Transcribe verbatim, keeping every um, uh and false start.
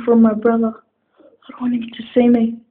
from my brother. I don't want him to see me.